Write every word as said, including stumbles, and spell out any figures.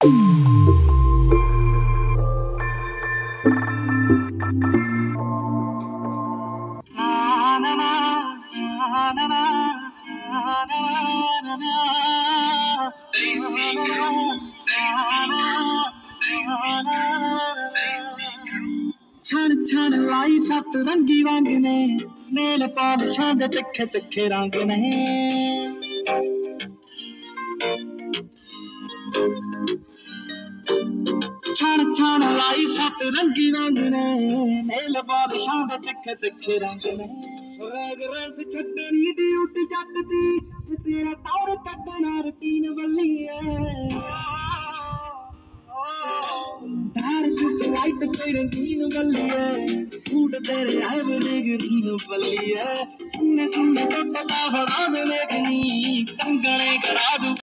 छन छन लाई सत रंगी वांग ने नेल पॉलिशां दे तिखे तिखे रंग ने छन छन लाई सत रंगी वांग ने नेल पॉलिशां दे तिखे तिखे रंग ने रग रस छड्डनी दी उठ जट दी तेरा टौर कड्डना रूटीन बल्ली धार जुट लाइट पे रंगीन बल्ली है सूट तेरे एवरेज ग्रीन बल्ली है सुनने सुनने तो पता हवा में लेकिन कंगने करा दूं